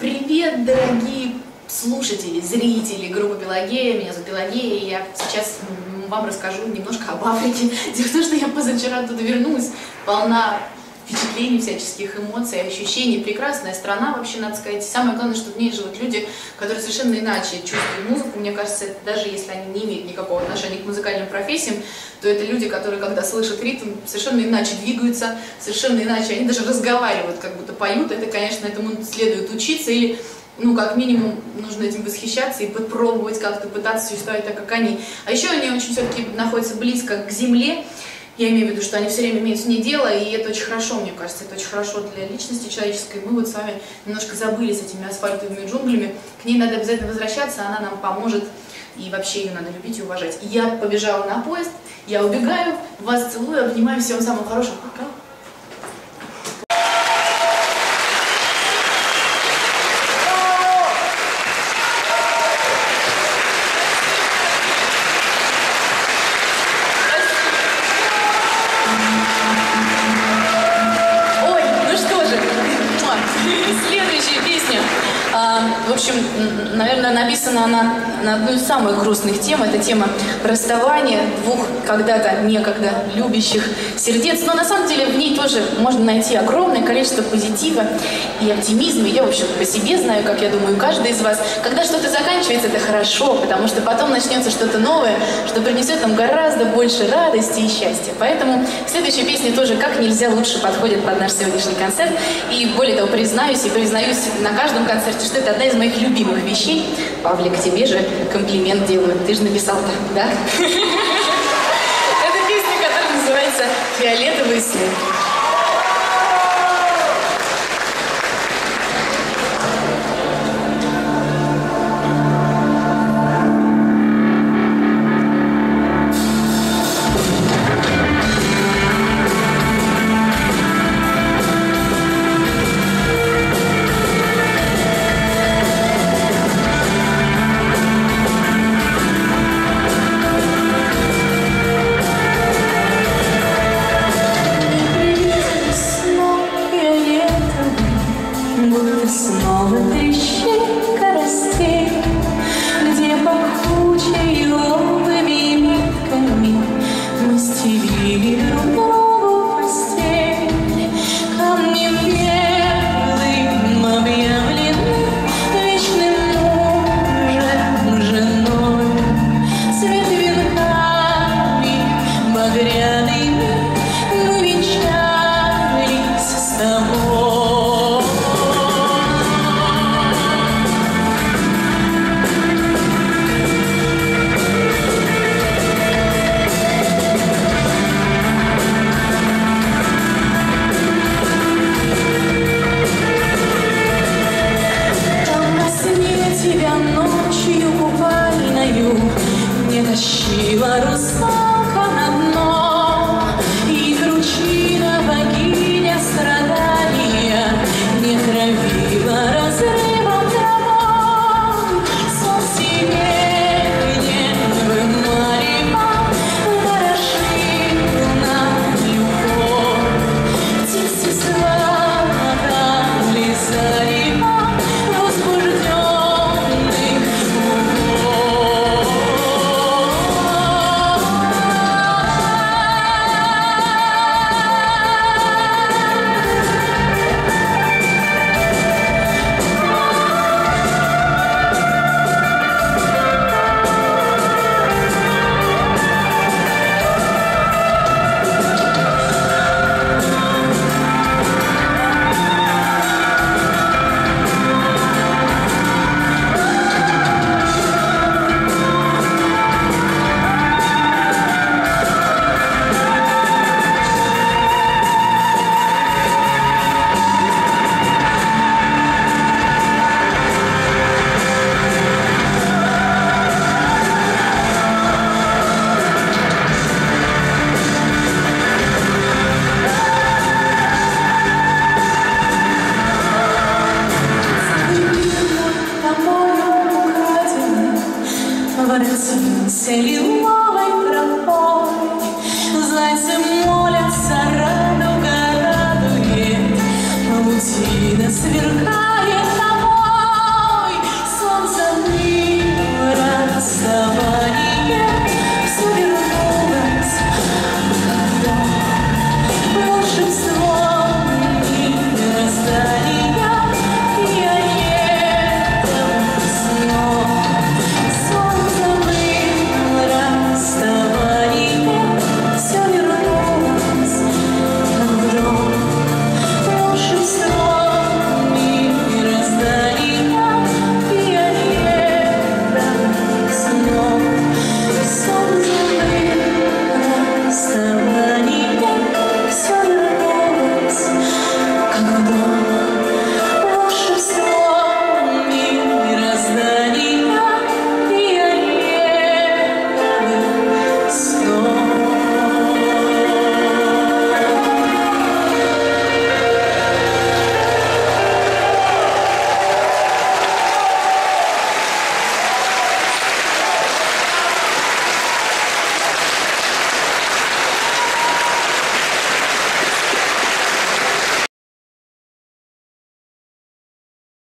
Привет, дорогие слушатели, зрители группы Пелагея. Меня зовут Пелагея, и я сейчас вам расскажу немножко об Африке. Дело в том, что я позавчера оттуда вернулась, полна впечатлений, всяческих эмоций, ощущений. Прекрасная страна, вообще, надо сказать. Самое главное, что в ней живут люди, которые совершенно иначе чувствуют музыку. Мне кажется, даже если они не имеют никакого отношения к музыкальным профессиям, то это люди, которые, когда слышат ритм, совершенно иначе двигаются, совершенно иначе. Они даже разговаривают, как будто поют. Это, конечно, этому следует учиться или... Ну, как минимум, нужно этим восхищаться и попробовать как-то пытаться существовать так, как они. А еще они очень все-таки находятся близко к земле. Я имею в виду, что они все время имеют с ней дело, и это очень хорошо, мне кажется, это очень хорошо для личности человеческой. Мы вот с вами немножко забыли с этими асфальтовыми джунглями. К ней надо обязательно возвращаться, она нам поможет, и вообще ее надо любить и уважать. Я побежала на поезд, я убегаю, вас целую, обнимаю, всего самого хорошего. Пока. Следующая песня, в общем, наверное, написана она на одну из самых грустных тем. Это тема расставания двух когда-то, некогда любящих сердец. Но на самом деле в ней тоже можно найти огромное количество позитива и оптимизма. Я, в общем, по себе знаю, как я думаю, каждый из вас. Когда что-то заканчивается, это хорошо, потому что потом начнется что-то новое, что принесет нам гораздо больше радости и счастья. Поэтому следующая песня тоже как нельзя лучше подходит под наш сегодняшний концерт. И более того, признаюсь на каждом концерте, что это одна из моих любимых вещей. Павлик, тебе же комплимент делаю. Ты же написал так, да? Это песня, которая называется «Фиолетовые сны». Снова трещинка растет, где пахучей ловыми нитками мы стелили друг другу постель. Камнем белым объявлены вечным мужем, женой, цвет венками багряными мы венчались с тобой. Тебя ночью купальною не тащила руса.